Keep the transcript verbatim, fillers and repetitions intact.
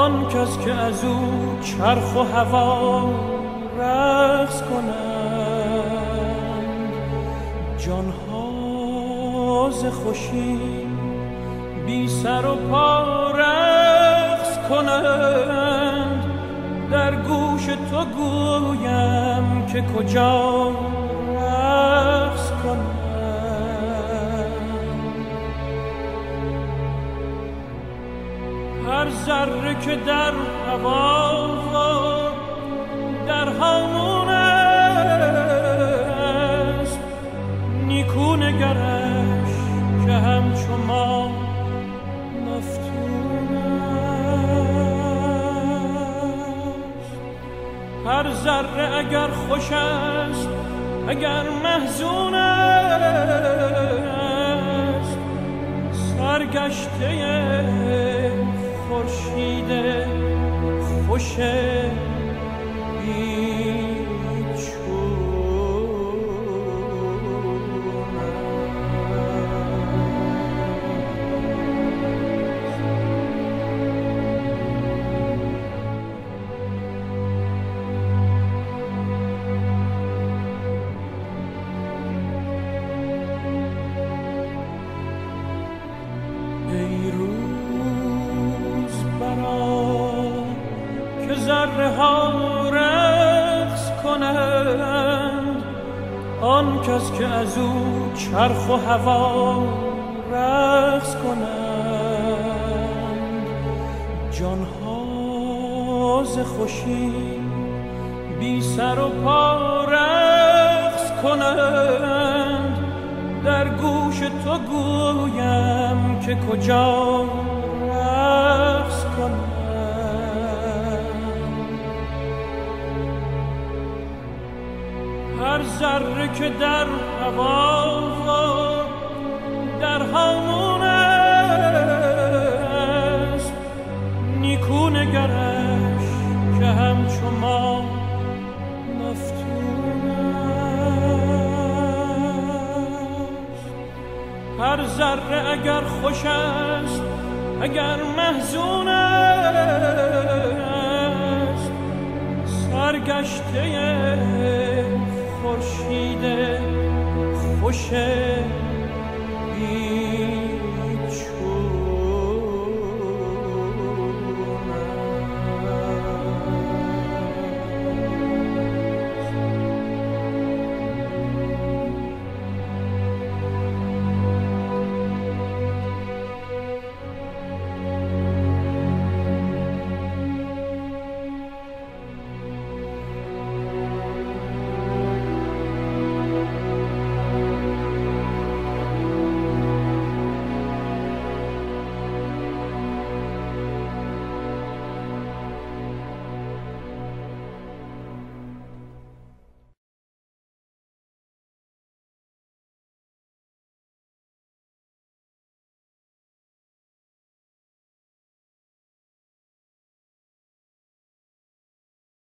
آن کس که از او چرخ و هوا رقص کنند، جانها ز خوشی بی سر و پا رقص کنند. در گوش تو گویم که کجا رقص کنند. هر ذره که در هوا و در هامون است، نیکو نگرش که همچو ما مفتون است. هر ذره اگر خوش است اگر محزون است، سرگشته خورشید خوش ذره ها رقص کنند، آن کس که از او چرخ و هوا رقص کنند. جانها ز خوشی بی سر و پا رقص کنند. در گوش تو گویم که کجا رقص کنند. هر ذره که در هوا و در هامون است، نیکو نگرش که همچو ما مفتون است. هر ذره اگر خوش است اگر محزون است، سرگشته خورشید خوش